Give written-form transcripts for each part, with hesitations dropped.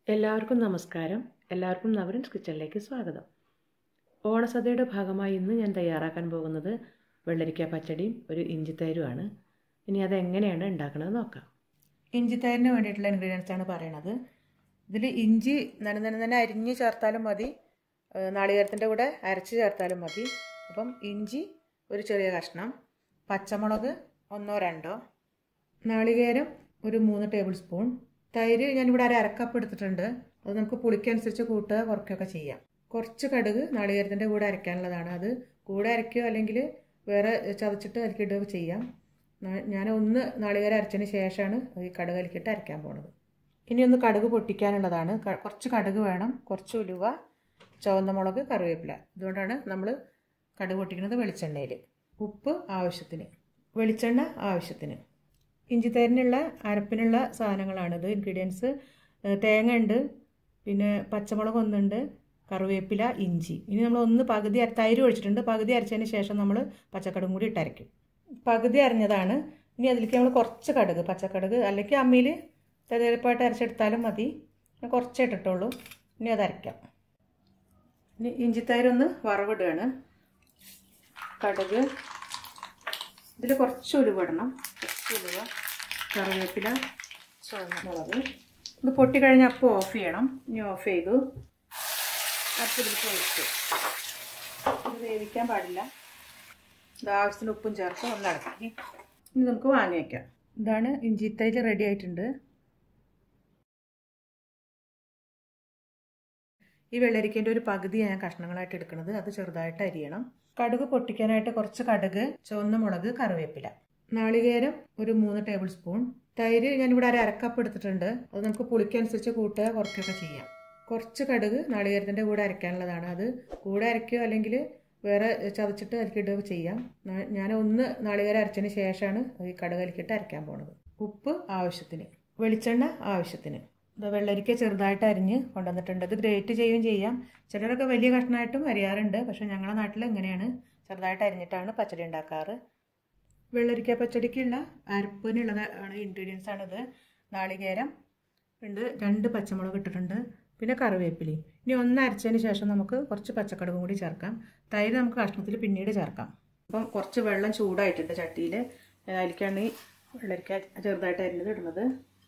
എല്ലാവർക്കും നമസ്കാരം. എല്ലാവർക്കും നകുലൻസ് കിച്ചണിലേക്ക് സ്വാഗതം. ഓണസദ്യയുടെ ഭാഗമായി ഇന്ന് ഞാൻ തയ്യാറാക്കാൻ പോകുന്നത് വെള്ളരിക്ക പച്ചടിയും ഒരു ഇഞ്ചിത്തൈരുമാണ്. ഇനി അതെങ്ങനെയാണ് ഉണ്ടാക്കുന്നത് നോക്കാം. ഇഞ്ചിത്തൈരിന് വേണ്ടിയിട്ടുള്ള ഇൻഗ്രീഡിയൻസ് ആണ് പറയണത്. ഇതിൽ ഇഞ്ചി തന്നെ അരിഞ്ഞ് ചേർത്താലും മതി, നാളികേരത്തിൻ്റെ കൂടെ അരച്ച് ചേർത്താലും മതി. അപ്പം ഇഞ്ചി ഒരു ചെറിയ കഷ്ണം, പച്ചമുളക് 1-2, നാളികേരം ഒരു 3 ടേബിൾ സ്പൂൺ, തൈര് ഞാനിവിടെ അരക്കപ്പ് എടുത്തിട്ടുണ്ട്. അത് നമുക്ക് പുളിക്കനുസരിച്ച് കൂട്ടുക കുറയ്ക്കുകയൊക്കെ ചെയ്യാം. കുറച്ച് കടുക് നാളികേരത്തിൻ്റെ കൂടെ അരയ്ക്കാനുള്ളതാണ്. അത് കൂടെ അരയ്ക്കുകയോ അല്ലെങ്കിൽ വേറെ ചതച്ചിട്ട് അതിലിടുകയോ ചെയ്യാം. ഞാൻ ഒന്ന് നാളികേരം അരച്ചതിന് ശേഷമാണ് ഈ കടുക് അതിലിട്ട് അരയ്ക്കാൻ പോണത്. ഇനി ഒന്ന് കടുക് പൊട്ടിക്കാനുള്ളതാണ്. കുറച്ച് കടുക് വേണം, കുറച്ച് ഉലുവ, ചുവന്ന മുളക്, കറിവേപ്പില. ഇതുകൊണ്ടാണ് നമ്മൾ കടുക് പൊട്ടിക്കുന്നത്. വെളിച്ചെണ്ണയിൽ ഉപ്പ് ആവശ്യത്തിന്, വെളിച്ചെണ്ണ ആവശ്യത്തിന്. ഇഞ്ചിത്തൈരിനുള്ള അരപ്പിനുള്ള സാധനങ്ങളാണിത്. ഇൻഗ്രീഡിയൻസ്: തേങ്ങ ഉണ്ട്, പിന്നെ പച്ചമുളക് 1 ഉണ്ട്, കറിവേപ്പില, ഇഞ്ചി. ഇനി നമ്മൾ പകുതി തൈര് ഒഴിച്ചിട്ടുണ്ട്. പകുതി അരച്ചതിന് ശേഷം നമ്മൾ പച്ചക്കടുകും കൂടി ഇട്ടരയ്ക്കും. പകുതി അരിഞ്ഞതാണ്. ഇനി അതിലേക്ക് നമ്മൾ കുറച്ച് കടുക്, പച്ചക്കടുക് അല്ലെങ്കിൽ അമ്മിയിൽ തെരപ്പായിട്ട് അരച്ചെടുത്താലും മതി. കുറച്ചേ ഇട്ടിട്ടുള്ളൂ. ഇനി അത് അരയ്ക്കാം. ഇനി ഇഞ്ചിത്തൈരൊന്ന് വറവിടുകയാണ്. കടുക്, ഇതിൽ കുറച്ച് ഉലുവ ഇടണം, കുറച്ച് ഉലുവ, കറിവേപ്പില, ചുവന്ന മുളക്. ഇത് പൊട്ടിക്കഴിഞ്ഞാൽ അപ്പോൾ ഓഫ് ചെയ്യണം. ഇനി ഓഫ് ചെയ്തു അപ്പോൾ ഇതിലേക്ക് ഒഴിച്ചു. ഇത് വേവിക്കാൻ പാടില്ല. ഇത് ആവശ്യത്തിന് ഉപ്പും ചേർത്ത് ഒന്ന് ഇളക്കി ഇനി നമുക്ക് വാങ്ങി വയ്ക്കാം. ഇതാണ് ഇഞ്ചിത്തൈര് റെഡി ആയിട്ടുണ്ട്. ഈ വെള്ളരിക്കേൻ്റെ ഒരു പകുതി ഞാൻ കഷ്ണങ്ങളായിട്ട് എടുക്കുന്നത്. അത് ചെറുതായിട്ട് അരിയണം. കടുക് പൊട്ടിക്കാനായിട്ട് കുറച്ച് കടുക്, ചുവന്ന മുളക്, കറിവേപ്പില, നാളികേരം ഒരു 3 ടേബിൾ സ്പൂൺ, തൈര് ഞാനിവിടെ അരക്കപ്പ് എടുത്തിട്ടുണ്ട്. അത് നമുക്ക് പുളിക്കനുസരിച്ച് കൂട്ടുക കുറയ്ക്കുകയൊക്കെ ചെയ്യാം. കുറച്ച് കടുക് നാളികേരത്തിൻ്റെ കൂടെ അരയ്ക്കാനുള്ളതാണ്. അത് കൂടെ അരയ്ക്കുകയോ അല്ലെങ്കിൽ വേറെ ചതച്ചിട്ട് അതിലിടുകയോ ചെയ്യാം. ഞാൻ ഒന്ന് നാളികേരം അരച്ചതിന് ശേഷമാണ് ഈ കടുക് അതിലിട്ട് അരയ്ക്കാൻ പോണത്. ഉപ്പ് ആവശ്യത്തിന്, വെളിച്ചെണ്ണ ആവശ്യത്തിന്. ഇത് വെള്ളരിക്ക ചെറുതായിട്ട് അരിഞ്ഞ് കൊണ്ടുവന്നിട്ടുണ്ട്. ഇത് ഗ്രേറ്റ് ചെയ്യുകയും ചെയ്യാം. ചിലരൊക്കെ വലിയ കഷ്ണമായിട്ടും അരിയാറുണ്ട്. പക്ഷേ ഞങ്ങളുടെ നാട്ടിൽ ഇങ്ങനെയാണ്, ചെറുതായിട്ട് അരിഞ്ഞിട്ടാണ് പച്ചടി ഉണ്ടാക്കാറ്. വെള്ളരിക്ക പച്ചടിക്കുള്ള അരപ്പിനുള്ളതാണ് ഇൻഗ്രീഡിയൻസ് ആണിത്. നാളികേരം ഉണ്ട്, 2 പച്ചമുളക് ഇട്ടിട്ടുണ്ട്, പിന്നെ കറിവേപ്പിലയും. ഇനി ഒന്ന് അരച്ചതിന് ശേഷം നമുക്ക് കുറച്ച് പച്ചക്കടുകും കൂടി ചേർക്കാം. തൈര് നമുക്ക് കഷ്ണത്തിൽ പിന്നീട് ചേർക്കാം. അപ്പം കുറച്ച് വെള്ളം ചൂടായിട്ടുണ്ട് ചട്ടിയിൽ. അതിലേക്കാണ് ഈ വെള്ളരിക്ക ചെറുതായിട്ട് അരിഞ്ഞത് ഇടുന്നത്.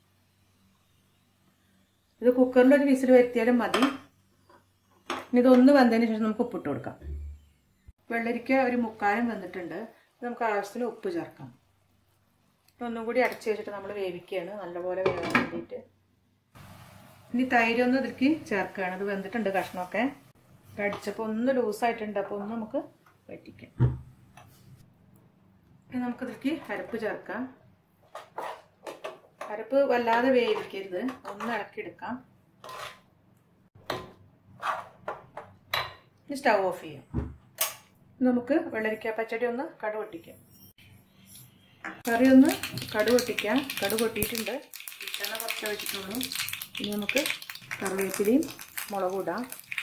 ഇത് കുക്കറിൽ ഒരു വിസിൽ വരുത്തിയാലും മതി. ഇനി ഇതൊന്ന് വെന്തതിന് ശേഷം നമുക്ക് ഉപ്പിട്ട് കൊടുക്കാം. വെള്ളരിക്ക ഒരു 3/4 വെന്തിട്ടുണ്ട്. നമുക്ക് ആവശ്യത്തിന് ഉപ്പ് ചേർക്കാം. ഒന്നും കൂടി അടച്ചു വെച്ചിട്ട് നമ്മൾ വേവിക്കുകയാണ്, നല്ലപോലെ വേവാൻ വേണ്ടിയിട്ട്. ഇനി തൈരൊന്ന് ഇതിലേക്ക് ചേർക്കുകയാണ്. അത് വെന്തിട്ടുണ്ട് കഷ്ണമൊക്കെ. കടിച്ചപ്പോൾ ഒന്ന് ലൂസായിട്ടുണ്ട്. അപ്പോൾ ഒന്ന് നമുക്ക് വറ്റിക്കാം. ഇനി നമുക്കിതിലേക്ക് അരപ്പ് ചേർക്കാം. അരപ്പ് വല്ലാതെ വേവിക്കരുത്, ഒന്ന് ഇളക്കിയെടുക്കാം. ഇനി സ്റ്റവ് ഓഫ് ചെയ്യാം. നമുക്ക് വെള്ളരിക്ക പച്ചടി ഒന്ന് കടുക് പൊട്ടിക്കാം. കറി ഒന്ന് കടുക് പൊട്ടിക്കാം. കടുക് പൊട്ടിയിട്ടുണ്ട്. എണ്ണ കുറച്ച് ഒഴിച്ചിട്ടുള്ളൂ. ഇനി നമുക്ക് കറിവേപ്പിലയും മുളകും ഇടാം.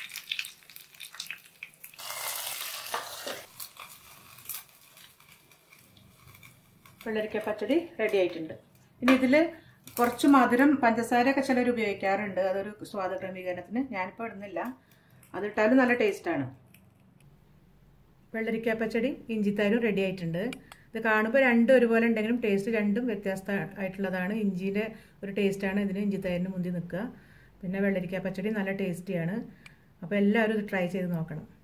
വെള്ളരിക്ക പച്ചടി റെഡി ആയിട്ടുണ്ട്. ഇനി ഇതിൽ കുറച്ച് മധുരം, പഞ്ചസാരയൊക്കെ ചിലർ ഉപയോഗിക്കാറുണ്ട്. അതൊരു സ്വാദ ക്രമീകരണത്തിന്. ഞാനിപ്പോൾ ഇടുന്നില്ല. അതിട്ടാലും നല്ല ടേസ്റ്റാണ്. വെള്ളരിക്ക പച്ചടി ഇഞ്ചിത്തൈരും റെഡി ആയിട്ടുണ്ട്. ഇത് കാണുമ്പോൾ രണ്ടും ഒരുപോലെ ഉണ്ടെങ്കിലും ടേസ്റ്റ് രണ്ടും വ്യത്യസ്തമായിട്ടുള്ളതാണ്. ഇഞ്ചിയുടെ ഒരു ടേസ്റ്റാണ് ഇതിന് ഇഞ്ചിത്തൈരിന് മുന്തി നിൽക്കുക. പിന്നെ വെള്ളരിക്ക പച്ചടി നല്ല ടേസ്റ്റിയാണ്. അപ്പോൾ എല്ലാവരും ഇത് ട്രൈ ചെയ്ത് നോക്കണം.